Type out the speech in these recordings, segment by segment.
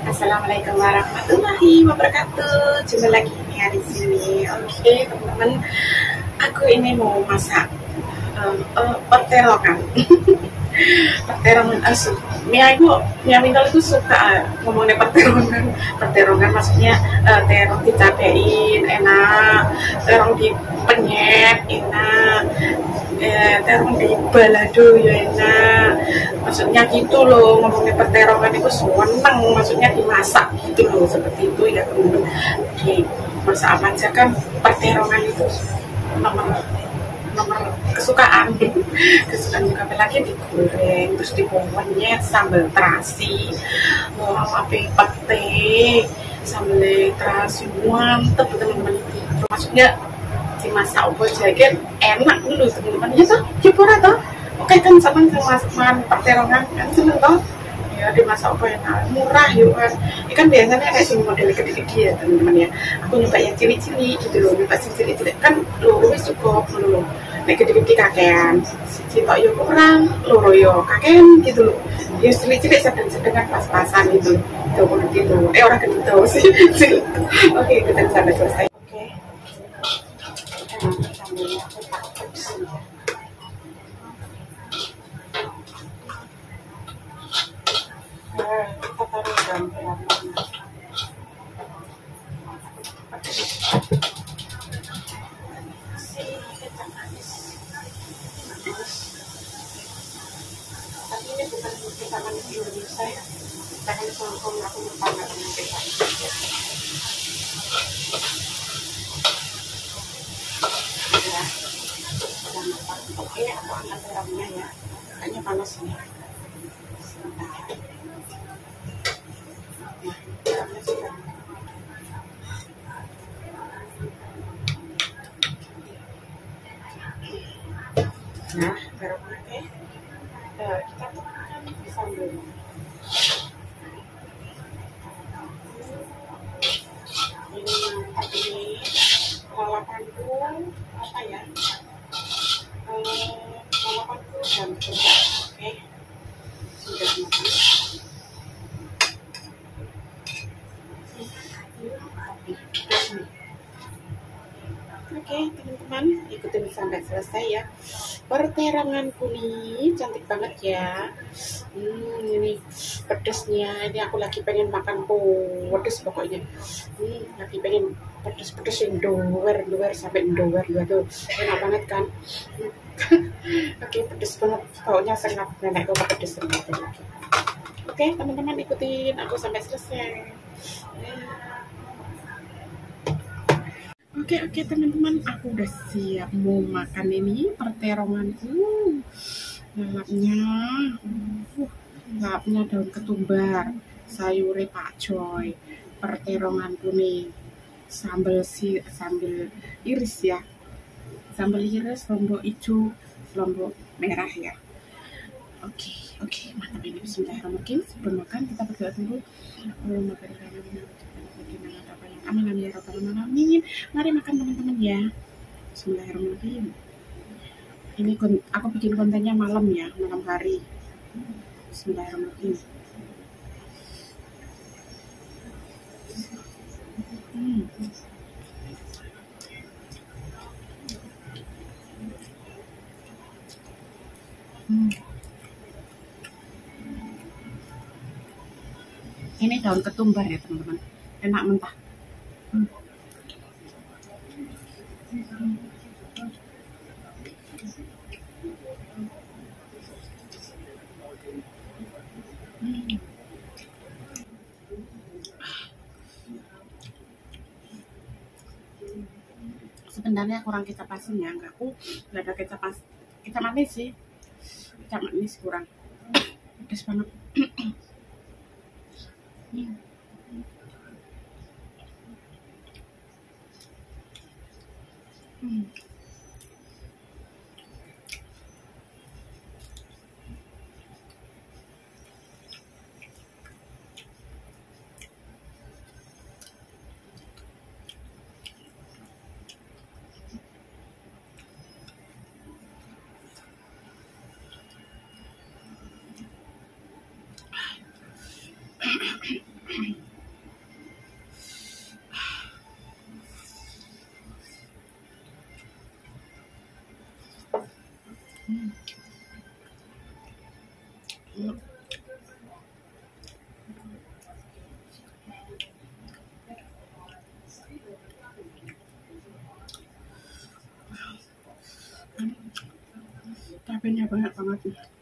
Assalamualaikum warahmatullahi wabarakatuh. Jumpa lagi nih di sini. Oke, teman-teman. Aku ini mau masak perterongan. Perterongan asu. Mia Mindol itu suka ngomongnya perterongan. Perterongan maksudnya terong dicabein enak, terong dipenyet enak, terong di balado ya enak. Maksudnya gitu loh, ngomongnya perterongan itu seneng, maksudnya dimasak gitu loh, seperti itu ya teman-teman. Di masak apa aja kan perterongan itu nomor nomor kesukaan. Kesukaan juga, apalagi digoreng terus dibumbunya sambal terasi, apa pete, sambal terasi mantep teman-teman. Maksudnya dimasak opo jaget enak dulu teman-teman ya toh, coba toh. Oke kan sama masakan perterongan kan seneng toh ya, dimasak opo enak murah yuk kan. Ikan biasanya kayak sini model gede-gede ya teman-teman ya. Aku nyoba yang cili-cili gitu loh, nyoba sing cili-cili kan loro wis cukup loh. Nek gede-gede kakean siji tok yo kurang, loro yo kakean gitu loh. Ya cili-cili sedang-sedang pas-pasan gitu. Tuh gitu. Orang gitu sih. Oke, kita sampai selesai. Oke. Sambilnya aku pakai sini. Kita taruh dalam pelan-pelan. Kecap manis. Tapi ini bukan kecap manis Indonesia ya. Karena songkong aku lupa nggak dengan kecap. Ya, sudah matang. Oke, aku angkat garamnya ya. Kayaknya panas nih. Sebentar. Nah, garamnya kita tuangkan di sambal. Ini mantap ini. Lalapanku apa ya? Lalapanku dan kerja. Oke, sudah matang. Oke, teman-teman, ikutin sampai selesai ya. Perteronganku nih cantik banget ya. Ini pedesnya. Ini aku lagi pengen makan pedes pokoknya. Lagi pengen pedes-pedes yang doer sampai doer gitu. Enak banget kan? Oke, pedes banget. Baunya sangat nenekku pedes banget. Oke, teman-teman ikutin aku sampai selesai. Oke teman-teman, aku udah siap mau makan ini perteronganku. Lalapnya daun ketumbar, sayur pakcoy, perteronganku nih, sambal iris ya, sambal iris, lombok hijau, lombok merah ya. Oke, mantap ini. Bismillahirrahmanirrahim. Sebelum makan kita berdoa dulu. Amin ya rabbal alamin. Mari makan teman-teman ya. Bismillahirrahmanirrahim. Ini aku bikin kontennya malam ya, malam hari. Bismillahirrahmanirrahim. Ini daun ketumbar ya teman-teman, enak mentah. Sebenarnya kurang kecap asin ya, nggak ada kecap manis sih, kecap manis kurang, pedas banget. banyak banget banget.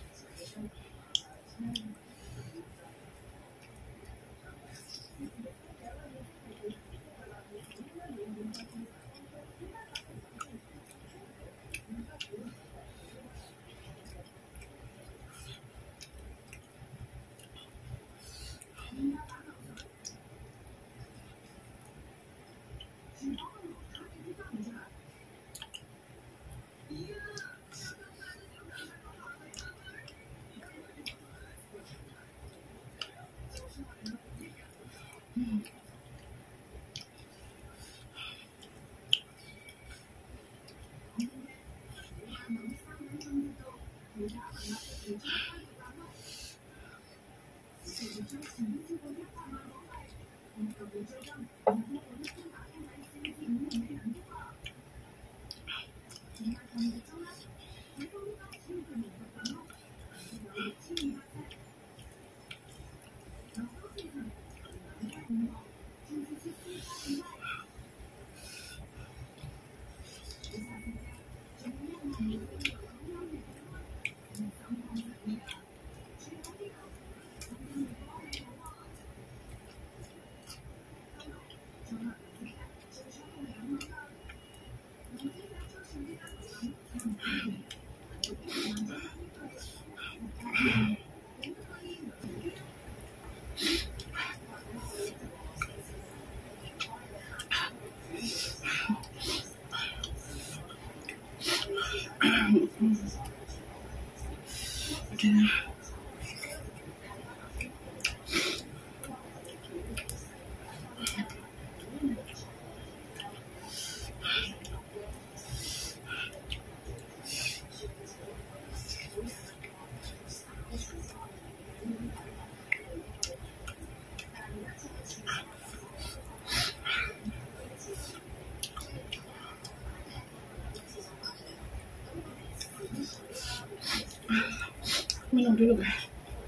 Minum dulu guys.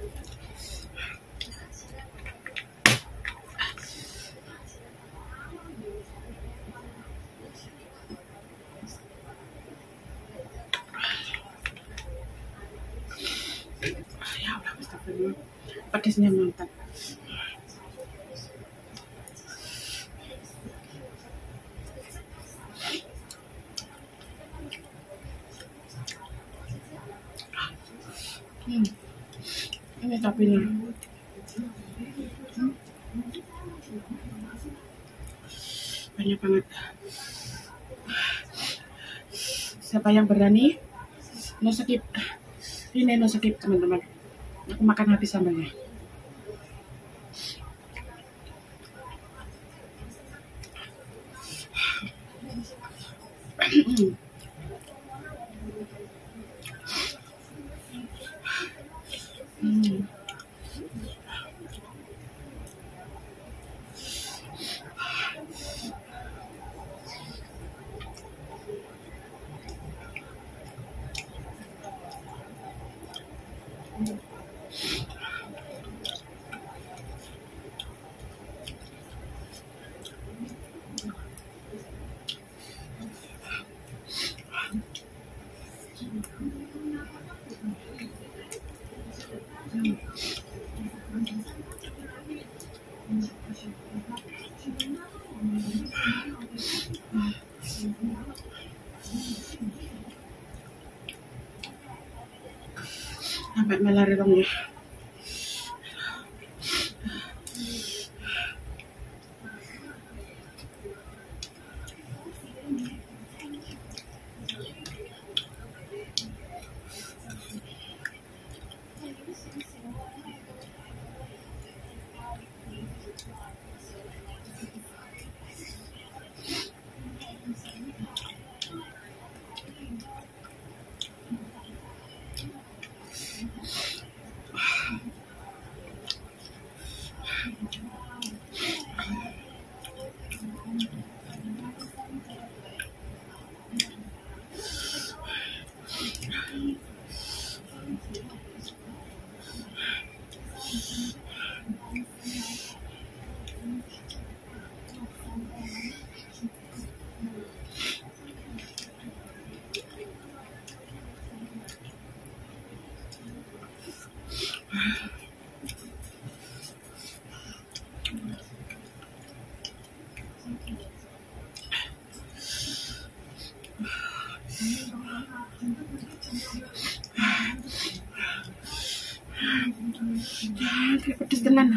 Ya Allah, astagfirullah. Pedasnya mantap. Ini tapinya. Banyak banget. Siapa yang berani? No skip. Ini no skip teman-teman. Aku makan habis sambalnya. Sampai melari dong ya. Pedes tenan.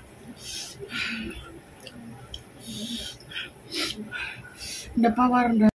Ada power.